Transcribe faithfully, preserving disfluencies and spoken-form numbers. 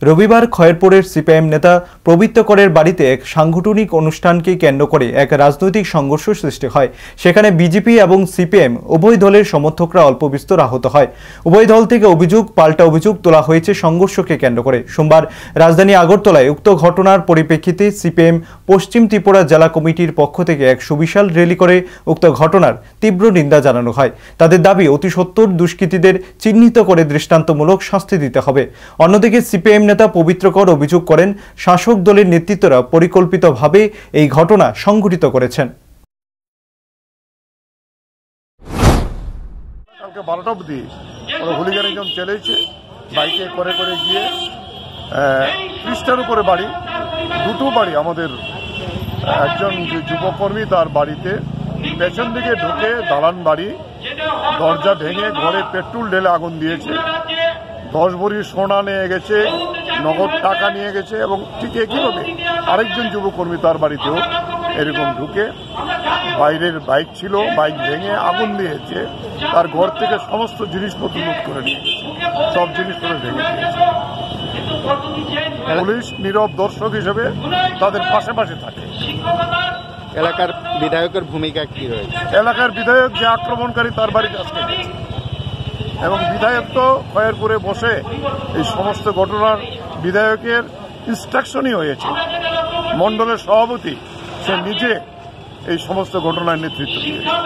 রবিবার খয়েরপুরের সিপিএম নেতা প্রবীত্ত করের বাড়িতে এক সাংগঠনিক অনুষ্ঠানকে কেন্দ্র করে এক রাজনৈতিক সংঘর্ষ সৃষ্টি হয়। সেখানে বিজেপি এবং সিপিএম উভয় দলের সমর্থকরা অল্প বিস্তর আহত হয়। উভয় দল থেকে অভিযোগ পাল্টা অভিযোগ তোলা হয়েছে সংঘর্ষকে কেন্দ্র করে। সোমবার রাজধানী আগরতলায় উক্ত ঘটনার পরিপ্রেক্ষিতে সিপিএম পশ্চিম ত্রিপুরা জেলা কমিটির পক্ষ থেকে এক সুবিশাল র্যালি করে উক্ত ঘটনার তীব্র নিন্দা জানানো হয়। তাদের দাবি অতি সত্বর দুষ্কৃতীদের চিহ্নিত করে দৃষ্টান্তমূলক শাস্তি দিতে হবে। অন্যদিকে সিপিএম নেতা পবিত্র কর অভিযোগ করেন শাসক দলের নেতৃত্বরা পরিকল্পিতভাবে এই ঘটনা সংঘটিত করেছেন। কালকে বারোটা অবধি হুলিগানিজম চলেছে, বাইকে করে করে গিয়ে ত্রিশটার উপরে বাড়ি, দুটো বাড়ি আমাদের একজন যে যুবকর্মী তার বাড়িতে পেছন দিকে ঢুকে দালান বাড়ি, দরজা ভেঙে ঘরে পেট্রোল ঢেলে আগুন দিয়েছে। দশ ভরি সোনা নিয়ে গেছে, নগদ টাকা নিয়ে গেছে এবং ঠিক একইভাবে আরেকজন যুবকর্মী তার বাড়িতেও এরকম ঢুকে বাইরের বাইক ছিল, বাইক ভেঙে আগুন দিয়েছে, তার ঘর থেকে সমস্ত জিনিসপত্র লুট করে নিয়ে গেছে, সব জিনিসপত্র ভেঙে দিয়েছে। পুলিশ নীরব দর্শক হিসেবে তাদের পাশে পাশে থাকে। এলাকার বিধায়কের ভূমিকা কি রয়েছে? এলাকার বিধায়ক যে আক্রমণকারী তার বাড়িতে আজকে গেছে এবং বিধায়ক তো খয়েরপুরে বসে এই সমস্ত ঘটনার বিধায়কের ইনস্ট্রাকশনই হয়েছে। মণ্ডলের সভাপতি সে নিজে এই সমস্ত ঘটনার নেতৃত্ব দিয়েছে।